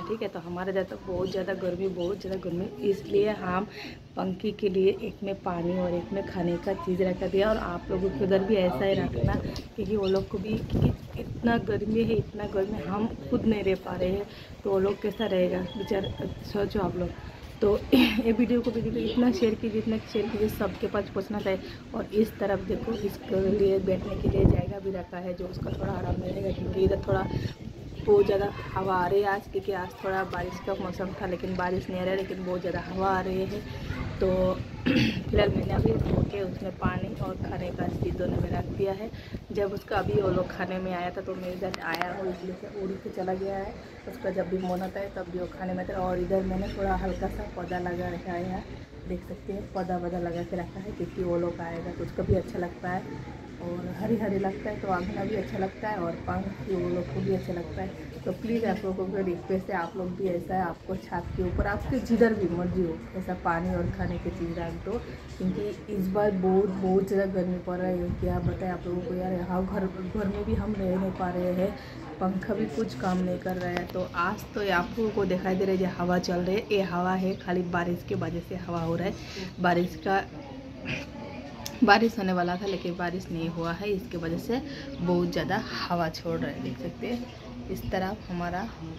ठीक है। तो हमारे इधर तो बहुत ज़्यादा गर्मी, इसलिए हम पंखी के लिए एक में पानी और एक में खाने का चीज़ रखा दिया। और आप लोगों के उधर भी ऐसा ही रखना, क्योंकि वो लोग को भी, क्योंकि इतना गर्मी हम खुद नहीं रह पा रहे हैं, तो वो लोग कैसा रहेगा बेचारा, सोचो आप लोग। तो ये वीडियो को इतना शेयर कीजिए सबके पास पहुँचना चाहिए। और इस तरफ देखो, इसके लिए बैठने के लिए जगह भी रखा है, जो उसका थोड़ा आराम मिलेगा, क्योंकि इधर थोड़ा बहुत ज़्यादा हवा आ रही है आज, क्योंकि आज थोड़ा बारिश का मौसम था, लेकिन बारिश नहीं आ रहा है, लेकिन बहुत ज़्यादा हवा आ रही है। तो फिलहाल मैंने अभी धो के उसमें पानी और खाने का चीज़ दोनों में रख दिया है। जब उसका अभी वो लोग खाने में आया था, तो मैं इधर आया हूँ, इसलिए से उड़ी से चला गया है। उसका जब भी मन होता है तब भी वो खाने में आता है। और इधर मैंने थोड़ा हल्का सा पौधा लगा रखा है, यहाँ देख सकते हैं, पौधा लगा के रखा है, क्योंकि वो लोग आएगा तो उसको भी अच्छा लगता है। और हरी लगता है तो आंगना भी अच्छा लगता है, और पंख वो लोग को भी अच्छा लगता है। तो प्लीज़ आप लोगों को रिक्वेस्ट है, आप लोग भी ऐसा है, आपको छत के ऊपर आपके जिधर भी मर्जी हो, ऐसा पानी और खाने की चीज़ रख दो, क्योंकि इस बार बहुत ज़्यादा गर्मी पड़ रहा है। क्या बताएं आप लोगों को यार, यहाँ घर में भी हम रह नहीं पा रहे हैं, पंखा भी कुछ काम नहीं कर रहा है। तो आज तो आप लोगों को दिखाई दे रहा है जो हवा चल रही है, ये हवा है खाली बारिश की वजह से हवा हो रहा है। बारिश होने वाला था, लेकिन बारिश नहीं हुआ है, इसके वजह से बहुत ज़्यादा हवा छोड़ रहा है, देख सकते हैं। इस तरफ हमारा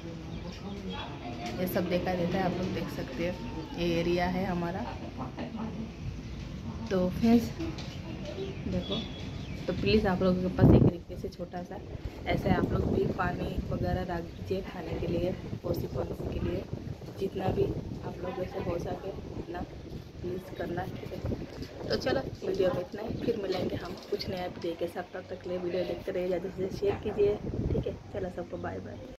ये सब दिखाई देता है, आप लोग देख सकते हैं, ये एरिया है हमारा। तो फ्रेंड्स देखो, तो प्लीज़ आप लोगों के पास एक तरीके से छोटा सा ऐसे आप लोग भी पानी वगैरह रख दीजिए खाने के लिए, पौसी के लिए, जितना भी आप लोग ऐसे हो सके उतना प्लीज़ करना, ठीक है। तो चलो वीडियो में इतना ही, फिर मिलेंगे हम कुछ नया वीडियो के साथ। तब तक के लिए वीडियो देखते रहिए, ज़्यादा से शेयर कीजिए, ठीक है। चलो सबको बाय बाय।